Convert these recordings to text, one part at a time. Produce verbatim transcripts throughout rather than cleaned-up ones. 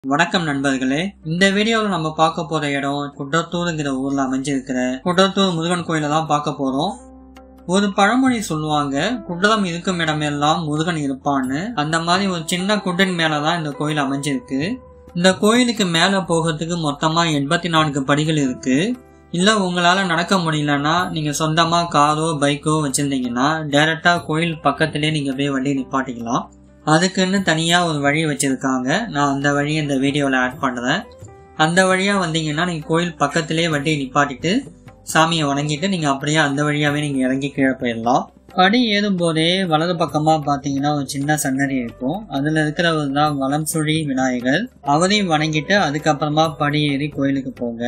வணக்கம் நண்பர்களே, இந்த வீடியோல நம்ம பார்க்க போற இடம் குன்றத்தூர்ங்கிற ஊர்ல அமைஞ்சிருக்கிற குன்றத்தூர் முருகன் கோயில தான் பார்க்க போறோம். ஒரு பழமொழி சொல்லுவாங்க, குண்டலம் இருக்கும் இடமெல்லாம் முருகன் இருப்பான்னு. அந்த மாதிரி ஒரு சின்ன குன்றின் மேலதான் இந்த கோயில் அமைஞ்சிருக்கு. இந்த கோயிலுக்கு மேல போகிறதுக்கு மொத்தமா எண்பத்தி நான்கு படிகள் இருக்கு. இல்ல உங்களால நடக்க முடியலன்னா நீங்க சொந்தமா காரோ பைக்கோ வச்சிருந்தீங்கன்னா டைரக்டா கோயில் பக்கத்திலே நீங்க போய் வண்டி நிப்பாட்டிக்கலாம். அதுக்குன்னு தனியா ஒரு வழி வச்சிருக்காங்க. நான் அந்த வழியை இந்த வீடியோல ஆட் பண்றேன். அந்த வழியா வந்தீங்கன்னா நீங்க கோயில் பக்கத்திலே வண்டியை நிப்பாட்டிட்டு சாமியை வணங்கிட்டு நீங்க அப்படியே அந்த வழியாவே நீங்க இறங்கி கீழே போயிடலாம். படி ஏறும் போதே வலது பக்கமா பாத்தீங்கன்னா ஒரு சின்ன சன்னதி இருக்கும். அதுல இருக்கிறவர் தான் வலம் சுழி விநாயகர். அவரையும் வணங்கிட்டு அதுக்கப்புறமா படி ஏறி கோயிலுக்கு போங்க.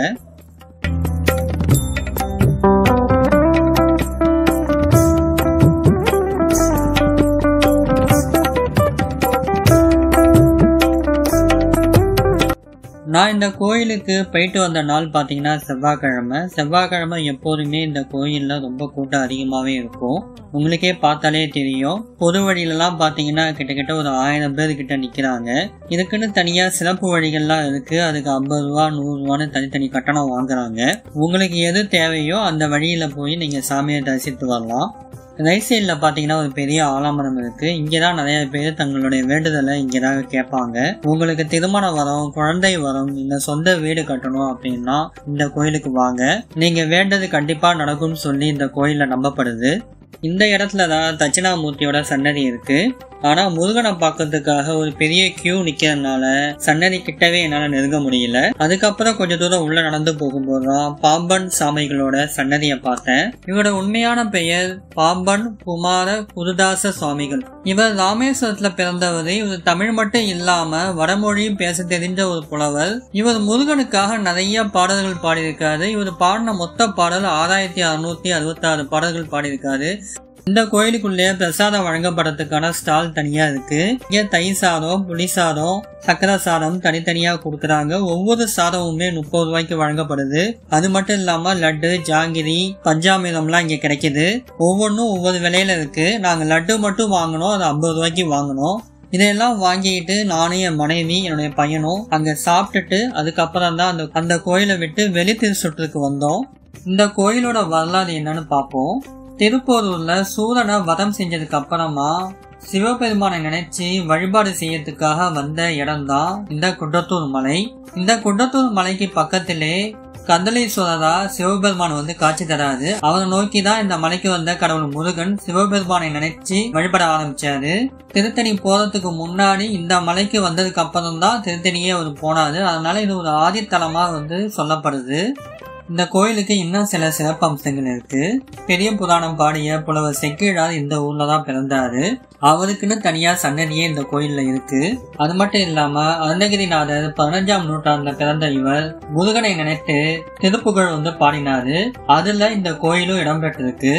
நான் இந்த கோயிலுக்கு போயிட்டு வந்த நாள் பார்த்தீங்கன்னா செவ்வாய்க்கிழமை. செவ்வாய்க்கிழமை எப்போதுமே இந்த கோயில்ல ரொம்ப கூட்டம் அதிகமாகவே இருக்கும். உங்களுக்கே பார்த்தாலே தெரியும். பொது வழியிலலாம் பார்த்தீங்கன்னா கிட்டத்தட்ட ஒரு ஆயிரம் பேர் கிட்ட நிற்கிறாங்க. இதுக்குன்னு தனியாக சிறப்பு வழிகள்லாம் இருக்கு. அதுக்கு ஐம்பது ரூபா நூறு ரூபான்னு தனித்தனி கட்டணம் வாங்குறாங்க. உங்களுக்கு எது தேவையோ அந்த வழியில போய் நீங்க சாமியை தரிசித்து வரலாம். ரைட் சைட்ல பாத்தீங்கன்னா ஒரு பெரிய ஆலமரம் இருக்கு. இங்கதான் நிறைய பேர் தங்களுடைய வேண்டுதலை இங்கதான் கேட்பாங்க. உங்களுக்கு திருமண வரம், குழந்தை வரம், இல்ல சொந்த வீடு கட்டணும் அப்படின்னா இந்த கோயிலுக்கு வாங்க. நீங்க வேண்டது கண்டிப்பா நடக்கும்னு சொல்லி இந்த கோயில்ல நம்பப்படுது. இந்த இடத்துலதான் தட்சிணாமூர்த்தியோட சன்னதி இருக்கு. ஆனா முருகனை பார்க்கறதுக்காக ஒரு பெரிய கியூ நிக்கிறதுனால சன்னதி கிட்டவே என்னால நெருங்க முடியல. அதுக்கப்புறம் கொஞ்ச தூரம் உள்ள நடந்து போகும்போதுதான் பாம்பன் சாமிகளோட சன்னதியை பார்த்தேன். இவரோட உண்மையான பெயர் பாம்பன் குமார குருதாச சுவாமிகள். இவர் ராமேஸ்வரத்துல பிறந்தவர். இவர் தமிழ் மட்டும் இல்லாம வடமொழியும் பேச தெரிஞ்ச ஒரு புலவர். இவர் முருகனுக்காக நிறைய பாடல்கள் பாடியிருக்காரு. இவர் பாடின மொத்த பாடல் ஆறாயிரத்தி அறுநூத்தி அறுபத்தி ஆறு பாடல்கள் பாடியிருக்காரு. இந்த கோயிலுக்குள்ளே பிரசாதம் வழங்கப்படுறதுக்கான ஸ்டால் தனியா இருக்கு. இங்க தயிர் சாதம், புளி சாதம், சக்கரை சாதம் தனித்தனியா கொடுக்கறாங்க. ஒவ்வொரு சாதமுமே முப்பது ரூபாய்க்கு வழங்கப்படுது. அது மட்டும் இல்லாம லட்டு, ஜாங்கிரி, பஞ்சாமிரம் எல்லாம் இங்க கிடைக்குது. ஒவ்வொன்றும் ஒவ்வொரு விலையில இருக்கு. நாங்க லட்டு மட்டும் வாங்கினோம், அது ஐம்பது ரூபாய்க்கு வாங்கினோம். இதெல்லாம் வாங்கிட்டு நானும் என் மனைவி என்னுடைய பையனும் அங்க சாப்பிட்டுட்டு அதுக்கப்புறம் தான் அந்த அந்த கோயிலை விட்டு வெளி திருச்சுற்றுக்கு வந்தோம். இந்த கோயிலோட வரலாறு என்னன்னு பார்ப்போம். திருப்போரூர்ல சூரனை வதம் செஞ்சதுக்கு அப்புறமா சிவபெருமானை நினைச்சு வழிபாடு செய்யறதுக்காக வந்த இடம் தான் இந்த குன்றத்தூர் மலை. இந்த குன்றத்தூர் மலைக்கு பக்கத்திலே கந்தளீஸ்வரரா சிவபெருமான் வந்து காட்சி தராது. அவரை நோக்கி தான் இந்த மலைக்கு வந்த கடவுள் முருகன் சிவபெருமானை நினைச்சு வழிபட ஆரம்பிச்சாரு. திருத்தணி போறதுக்கு முன்னாடி இந்த மலைக்கு வந்ததுக்கு அப்புறம் தான் திருத்தணியே அவர் போனாரு. அதனால இது ஒரு ஆதித்தலமா வந்து சொல்லப்படுது. இந்த கோயிலுக்கு இன்னும் சில சிறப்பு அம்சங்கள் இருக்கு. பெரிய புராணம் பாடிய புலவர் செக்கிழார் இந்த ஊர்ல தான் பிறந்தாரு. அவருக்குன்னு தனியா சன்னதியே இந்த கோயில்ல இருக்கு. அது மட்டும் இல்லாம அருணகிரிநாதர் பதினஞ்சாம் நூற்றாண்டுல பிறந்த இவர் முருகனை நினைத்து திருப்புகழ் வந்து பாடினாரு. அதுல இந்த கோயிலும் இடம்பெற்றிருக்கு.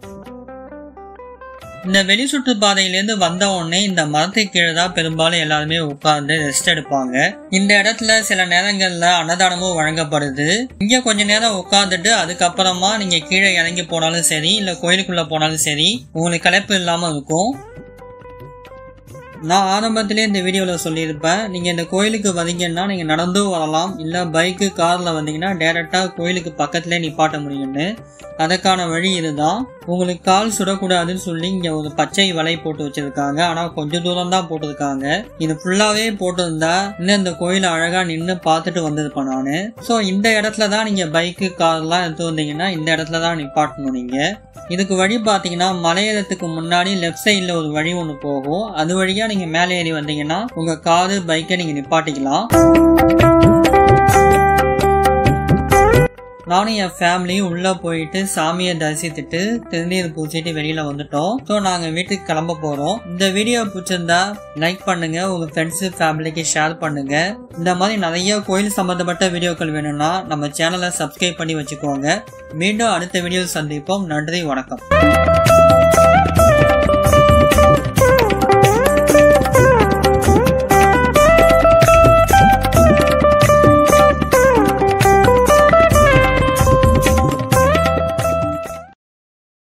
இந்த வெளி சுற்றுப்பாதையிலேருந்து வந்த உடனே இந்த மரத்தை கீழே தான் பெரும்பாலும் எல்லாருமே உட்கார்ந்து ரெஸ்ட் எடுப்பாங்க. இந்த இடத்துல சில நேரங்கள்ல அன்னதானமும் வழங்கப்படுது. இங்க கொஞ்ச நேரம் உட்கார்ந்துட்டு அதுக்கப்புறமா நீங்க கீழே இறங்கி போனாலும் சரி, இல்ல கோயிலுக்குள்ள போனாலும் சரி, உங்களுக்கு களைப்பு இல்லாம இருக்கும். நான் ஆரம்பத்திலே இந்த வீடியோல சொல்லியிருப்பேன், நீங்க இந்த கோயிலுக்கு வந்தீங்கன்னா நீங்க நடந்தும் வரலாம், இல்ல பைக்கு கார்ல வந்தீங்கன்னா டைரக்டா கோயிலுக்கு பக்கத்திலே நிப்பாட்ட முடியும்னு. அதற்கான வழி இதுதான். உங்களுக்கு கால் சுடக்கூடாதுன்னு சொல்லி இங்க ஒரு பச்சை வலை போட்டு வச்சிருக்காங்க. ஆனா கொஞ்சம் தூரம் தான் போட்டிருக்காங்க. இது ஃபுல்லாவே போட்டிருந்தா இன்னும் இந்த கோயில அழகா நின்று பார்த்துட்டு வந்திருப்பேன் நானு. சோ இந்த இடத்துல தான் நீங்க பைக்கு கார் எல்லாம் எடுத்து வந்தீங்கன்னா இந்த இடத்துல தான் நிப்பாட்டணும். நீங்க இதுக்கு வழி பாத்தீங்கன்னா மலையேறதுக்கு முன்னாடி லெப்ட் சைட்ல ஒரு வழி ஒண்ணு போகும். அது வழியா நீங்க மேலே ஏறி வந்தீங்கன்னா உங்க காரு பைக்கை நீங்க நிப்பாட்டிக்கலாம். நானும் என் ஃபேமிலியும் உள்ள போயிட்டு சாமியை தரிசித்துட்டு திருநீர் பூசிட்டு வெளியில வந்துட்டோம். ஸோ நாங்க வீட்டுக்கு கிளம்ப போறோம். இந்த வீடியோ பிடிச்சிருந்தா லைக் பண்ணுங்க, உங்க ஃப்ரெண்ட்ஸ் ஃபேமிலிக்கு ஷேர் பண்ணுங்க. இந்த மாதிரி நிறைய கோயில் சம்பந்தப்பட்ட வீடியோக்கள் வேணும்னா நம்ம சேனலை சப்ஸ்கிரைப் பண்ணி வச்சுக்கோங்க. மீண்டும் அடுத்த வீடியோ சந்திப்போம். நன்றி, வணக்கம்.